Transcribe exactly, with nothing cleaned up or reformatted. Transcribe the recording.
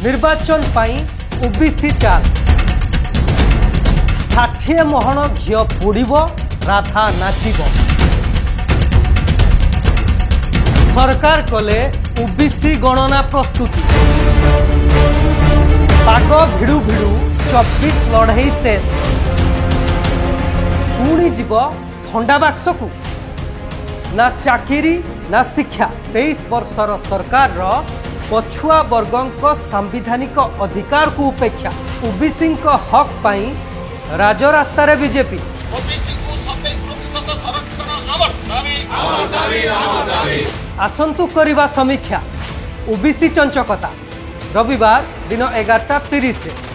निर्वाचन पाई ओबीसी चाल षाठिए महण घिओ पोड़िब राधा नाचिब सरकार कले ओबीसी गणना प्रस्तुति पाग भिड़ु भिड़ु चौबीस लड़ई शेष पुणी जीव थंडा बाक्स को ना चाकरी ना शिक्षा तेईस वर्षर सरकार पछुआ वर्गों सांविधानिक अधिकार को उपेक्षा ओबीसी हक पाई राजरास्ता रे बीजेपी आसंतु करिबा समीक्षा ओबीसी चंचकता रविवार दिन एगारटा तीस